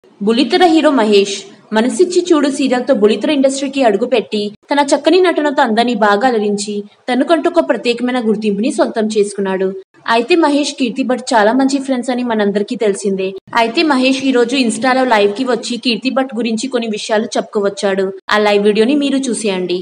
బుల్లితెర హీరో మహేష్ మనసిచ్చి చూడు సీరియల్ తో బుల్లితెర ఇండస్ట్రీకి అడుగుపెట్టి తన చక్కని నటనతో అందరినీ బాగా అలరించి తనకంటూ ఒక ప్రత్యేకమైన గుర్తింపుని సొంతం చేసుకున్నాడు. అయితే మహేష్ కీర్తి భట్ చాలా మంచి ఫ్రెండ్స్ అని మనందరికీ తెలిసిందే. అయితే మహేష్ ఈ రోజు ఇన్స్టాలో లైవ్ కి వచ్చి కీర్తి భట్ గురించి కొన్ని విషయాలు చెప్పుకోవచ్చాడు. ఆ లైవ్ వీడియోని మీరు చూసేయండి.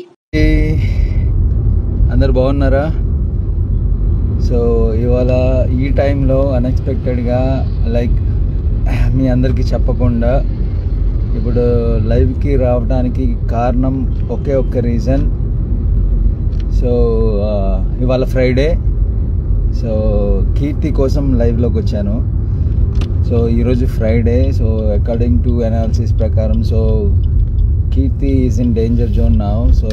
అందరు బాగున్నారా? సో ఇవాళ ఈ టైంలో అన్ఎక్స్పెక్టెడ్గా మీ అందరికీ చెప్పకుండా ఇప్పుడు లైవ్కి రావడానికి కారణం ఒకే ఒక్క రీజన్. సో ఇవాళ ఫ్రైడే, సో కీర్తి కోసం లైవ్లోకి వచ్చాను. సో ఈరోజు Friday, so according to analysis ప్రకారం so Keerthi is in danger zone now. So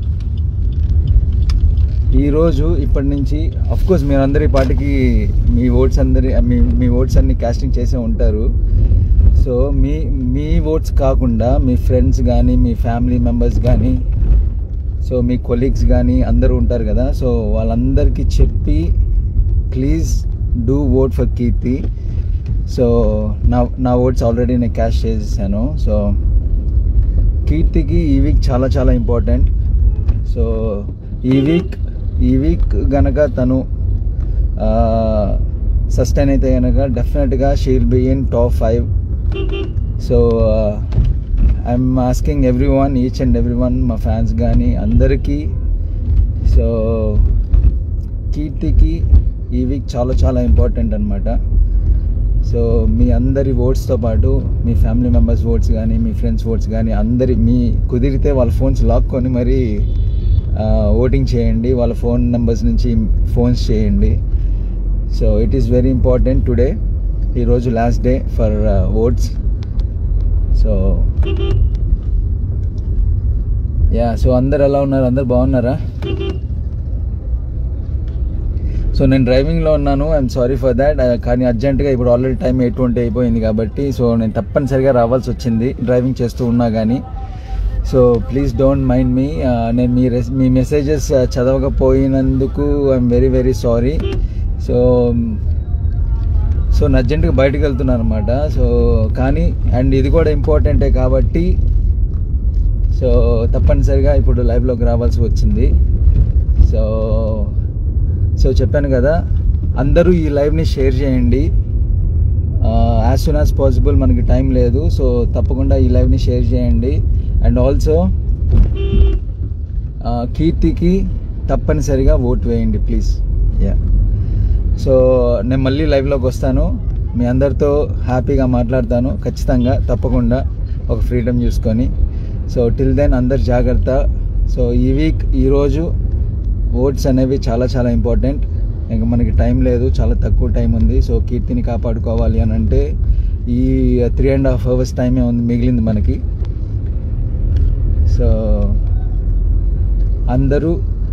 ఈరోజు ఇప్పటి నుంచి అఫ్కోర్స్ మీరు అందరి పాటికి మీ ఓట్స్ అన్ని కాస్టింగ్ చేసే ఉంటారు. సో మీ ఓట్స్ కాకుండా మీ ఫ్రెండ్స్ కానీ మీ ఫ్యామిలీ మెంబర్స్ కానీ సో మీ కొలీగ్స్ కానీ అందరూ ఉంటారు కదా, సో వాళ్ళందరికీ చెప్పి please do vote for Keerthi. So నా ఓట్స్ ఆల్రెడీ నేను క్యాష్ చేసేసాను. సో కీర్తికి ఈ వీక్ చాలా చాలా ఇంపార్టెంట్. సో ఈ వీక్ గనక తను సస్టైన్ అయితే కనుక డెఫినెట్గా she will be in top 5. So I'm asking everyone, each and everyone, మా ఫ్యాన్స్ కానీ అందరికీ, సో కీర్తికి ఈ వీక్ చాలా చాలా ఇంపార్టెంట్ అనమాట. సో మీ అందరి ఓట్స్తో పాటు మీ ఫ్యామిలీ మెంబర్స్ ఓట్స్ కానీ మీ ఫ్రెండ్స్ ఓట్స్ కానీ అందరి మీ కుదిరితే వాళ్ళ ఫోన్స్ లాక్కొని మరి ఓటింగ్ చేయండి. వాళ్ళ ఫోన్ నెంబర్స్ నుంచి ఫోన్స్ చేయండి. So it is very important today. ఈరోజు last day for votes. So so అందరు ఎలా ఉన్నారు? అందరు బాగున్నారా? సో నేను డ్రైవింగ్లో ఉన్నాను, ఐఎమ్ సారీ ఫర్ దాట్. కానీ అర్జెంటుగా ఇప్పుడు ఆల్రెడీ టైం 8:20 అయిపోయింది కాబట్టి సో నేను తప్పనిసరిగా రావాల్సి వచ్చింది డ్రైవింగ్ చేస్తూ ఉన్నా కానీ. So please don't mind me. నేను మీ మెసేజెస్ చదవకపోయినందుకు I'm very very sorry. So నేను అర్జెంటుగా బయటకు వెళ్తున్నాను అనమాట. సో కానీ అండ్ ఇది కూడా ఇంపార్టెంటే కాబట్టి సో తప్పనిసరిగా ఇప్పుడు లైవ్లోకి రావాల్సి వచ్చింది. సో చెప్పాను కదా, అందరూ ఈ లైవ్ని షేర్ చేయండి యాజ్ సూన్ యాజ్ పాసిబుల్. మనకి టైం లేదు, సో తప్పకుండా ఈ లైవ్ని షేర్ చేయండి. అండ్ ఆల్సో కీర్తికి తప్పనిసరిగా ఓట్ వేయండి ప్లీజ్. సో నేను మళ్ళీ లైవ్లోకి వస్తాను, మీ అందరితో హ్యాపీగా మాట్లాడతాను ఖచ్చితంగా, తప్పకుండా ఒక ఫ్రీడమ్ చూసుకొని. సో టిల్ దెన్ అందరు జాగ్రత్త. సో ఈ వీక్ ఈరోజు ఓట్స్ అనేవి చాలా చాలా ఇంపార్టెంట్. ఇంకా మనకి టైం లేదు, చాలా తక్కువ టైం ఉంది. సో కీర్తిని కాపాడుకోవాలి అని అంటే ఈ 3.5 hours టైమే ఉంది మిగిలింది మనకి. సో అందరూ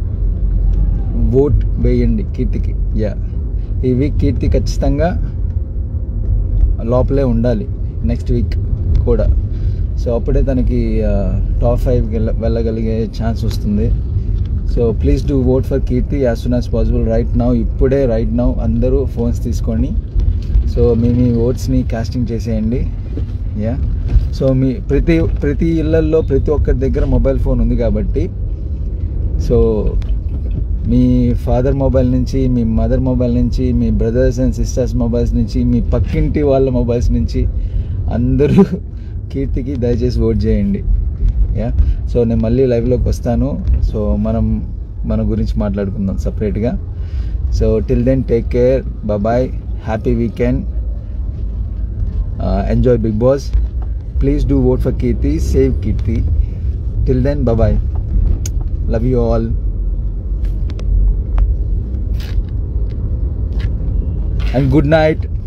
ఓట్ వేయండి కీర్తికి. ఈ వీక్ కీర్తి ఖచ్చితంగా లోపలే ఉండాలి, నెక్స్ట్ వీక్ కూడా. సో అప్పుడే తనకి టాప్ 5కి వెళ్ళగలిగే ఛాన్స్ వస్తుంది. So please do vote for Keerthi as soon as possible right now. అందరూ ఫోన్స్ తీసుకొని సో మీ ఓట్స్ని కాస్టింగ్ చేసేయండి. సో మీ ప్రతి ఇళ్లల్లో ప్రతి ఒక్కరి దగ్గర మొబైల్ ఫోన్ ఉంది కాబట్టి సో మీ ఫాదర్ మొబైల్ నుంచి, మీ మదర్ మొబైల్ నుంచి, మీ బ్రదర్స్ అండ్ సిస్టర్స్ మొబైల్స్ నుంచి, మీ పక్కింటి వాళ్ళ మొబైల్స్ నుంచి అందరూ కీర్తికి దయచేసి ఓట్ చేయండి. సో నేను మళ్ళీ లైవ్లోకి వస్తాను. సో మన గురించి మాట్లాడుకుందాం సపరేట్గా. So till then take care, bye, happy weekend, enjoy Bigg Boss. Please do vote for Keerthi, save Keerthi. Till then, bye. Love you all. And good night.